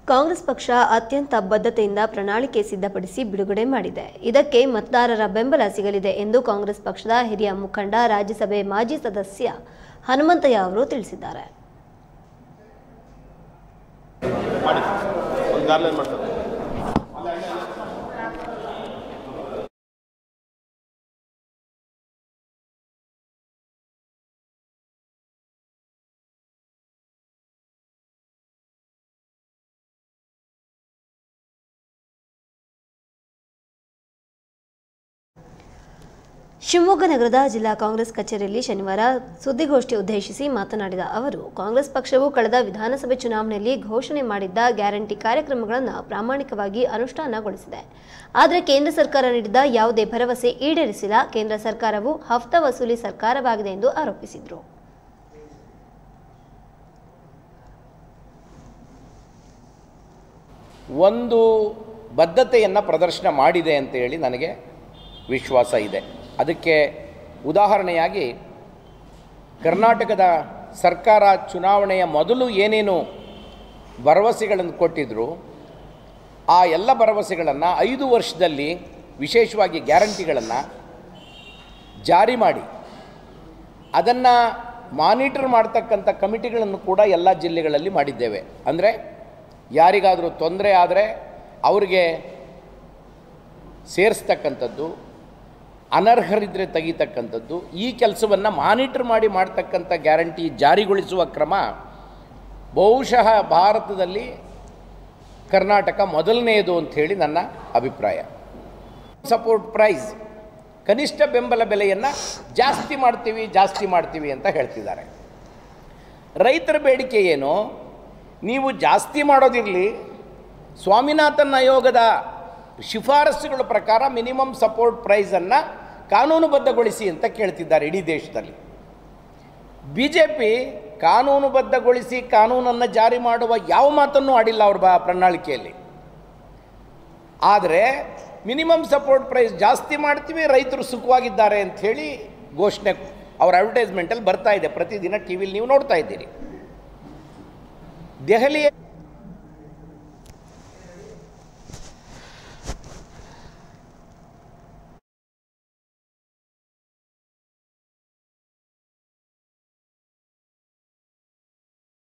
ಕಾಂಗ್ರೆಸ್ ಪಕ್ಷ ಅತ್ಯಂತ ಬದ್ಧತೆಯಿಂದ ಪ್ರಣಾಳಿಕೆ ಸಿದ್ಧಪಡಿಸಿ ಬಿಡುಗಡೆ ಮಾಡಿದೆ. ಇದಕ್ಕೆ ಮತದಾರರ ಬೆಂಬಲ ಸಿಗಲಿದೆ ಎಂದು ಕಾಂಗ್ರೆಸ್ ಪಕ್ಷದ ಹಿರಿಯ ಮುಖಂಡ, ರಾಜ್ಯಸಭೆ ಮಾಜಿ ಸದಸ್ಯ ಹನುಮಂತಯ್ಯ ಅವರು ತಿಳಿಸಿದ್ದಾರೆ. ಶಿವಮೊಗ್ಗ ನಗರದ ಜಿಲ್ಲಾ ಕಾಂಗ್ರೆಸ್ ಕಚೇರಿಯಲ್ಲಿ ಶನಿವಾರ ಸುದ್ದಿಗೋಷ್ಠಿ ಉದ್ದೇಶಿಸಿ ಮಾತನಾಡಿದ ಅವರು, ಕಾಂಗ್ರೆಸ್ ಪಕ್ಷವು ಕಳೆದ ವಿಧಾನಸಭೆ ಚುನಾವಣೆಯಲ್ಲಿ ಘೋಷಣೆ ಮಾಡಿದ್ದ ಗ್ಯಾರಂಟಿ ಕಾರ್ಯಕ್ರಮಗಳನ್ನು ಪ್ರಾಮಾಣಿಕವಾಗಿ ಅನುಷ್ಠಾನಗೊಳಿಸಿದೆ. ಆದರೆ ಕೇಂದ್ರ ಸರ್ಕಾರ ನೀಡಿದ ಯಾವುದೇ ಭರವಸೆ ಈಡೇರಿಸಿಲ್ಲ. ಕೇಂದ್ರ ಸರ್ಕಾರವು ಹಫ್ತಾ ವಸೂಲಿ ಸರ್ಕಾರವಾಗಿದೆ ಎಂದು ಆರೋಪಿಸಿದರು. ಒಂದು ಬದ್ಧತೆಯನ್ನು ಪ್ರದರ್ಶನ ಮಾಡಿದೆ ಅಂತ ಹೇಳಿ ನನಗೆ ವಿಶ್ವಾಸ ಇದೆ. ಅದಕ್ಕೆ ಉದಾಹರಣೆಯಾಗಿ ಕರ್ನಾಟಕದ ಸರ್ಕಾರ ಚುನಾವಣೆಯ ಮೊದಲು ಏನೇನು ಭರವಸೆಗಳನ್ನು ಕೊಟ್ಟಿದ್ದರು, ಆ ಎಲ್ಲ ಭರವಸೆಗಳನ್ನು 5 ವರ್ಷದಲ್ಲಿ ವಿಶೇಷವಾಗಿ ಗ್ಯಾರಂಟಿಗಳನ್ನು ಜಾರಿ ಮಾಡಿ ಅದನ್ನು ಮಾನಿಟರ್ ಮಾಡ್ತಕ್ಕಂಥ ಕಮಿಟಿಗಳನ್ನು ಕೂಡ ಎಲ್ಲ ಜಿಲ್ಲೆಗಳಲ್ಲಿ ಮಾಡಿದ್ದೇವೆ. ಅಂದರೆ ಯಾರಿಗಾದರೂ ತೊಂದರೆ ಆದರೆ ಅವರಿಗೆ ಸೇರಿಸ್ತಕ್ಕಂಥದ್ದು, ಅನರ್ಹರಿದ್ದರೆ ತೆಗಿತಕ್ಕಂಥದ್ದು, ಈ ಕೆಲಸವನ್ನು ಮಾನಿಟರ್ ಮಾಡಿ ಮಾಡ್ತಕ್ಕಂಥ ಗ್ಯಾರಂಟಿ ಜಾರಿಗೊಳಿಸುವ ಕ್ರಮ ಬಹುಶಃ ಭಾರತದಲ್ಲಿ ಕರ್ನಾಟಕ ಮೊದಲನೆಯದು ಅಂಥೇಳಿ ನನ್ನ ಅಭಿಪ್ರಾಯ. ಸಪೋರ್ಟ್ ಪ್ರೈಸ್, ಕನಿಷ್ಠ ಬೆಂಬಲ ಬೆಲೆಯನ್ನು ಜಾಸ್ತಿ ಮಾಡ್ತೀವಿ ಅಂತ ಹೇಳ್ತಿದ್ದಾರೆ. ರೈತರ ಬೇಡಿಕೆ ಏನು? ನೀವು ಜಾಸ್ತಿ ಮಾಡೋದಿರಲಿ, ಸ್ವಾಮಿನಾಥನ್ ಆಯೋಗದ ಶಿಫಾರಸುಗಳ ಪ್ರಕಾರ ಮಿನಿಮಮ್ ಸಪೋರ್ಟ್ ಪ್ರೈಸನ್ನು ಕಾನೂನುಬದ್ಧಗೊಳಿಸಿ ಅಂತ ಕೇಳ್ತಿದ್ದಾರೆ ಇಡೀ ದೇಶದಲ್ಲಿ. BJP ಕಾನೂನುಬದ್ಧಗೊಳಿಸಿ ಕಾನೂನನ್ನು ಜಾರಿ ಮಾಡುವ ಯಾವ ಮಾತನ್ನು ಆಡಿಲ್ಲ ಅವ್ರ ಪ್ರಣಾಳಿಕೆಯಲ್ಲಿ. ಆದರೆ ಮಿನಿಮಮ್ ಸಪೋರ್ಟ್ ಪ್ರೈಸ್ ಜಾಸ್ತಿ ಮಾಡ್ತೀವಿ, ರೈತರು ಸುಖವಾಗಿದ್ದಾರೆ ಅಂಥೇಳಿ ಘೋಷಣೆ ಅವ್ರ ಅಡ್ವರ್ಟೈಸ್ಮೆಂಟಲ್ಲಿ ಬರ್ತಾ ಇದೆ. ಪ್ರತಿದಿನ TV ಯಲ್ಲಿ ನೀವು ನೋಡ್ತಾ ಇದ್ದೀರಿ. ದೆಹಲಿಯ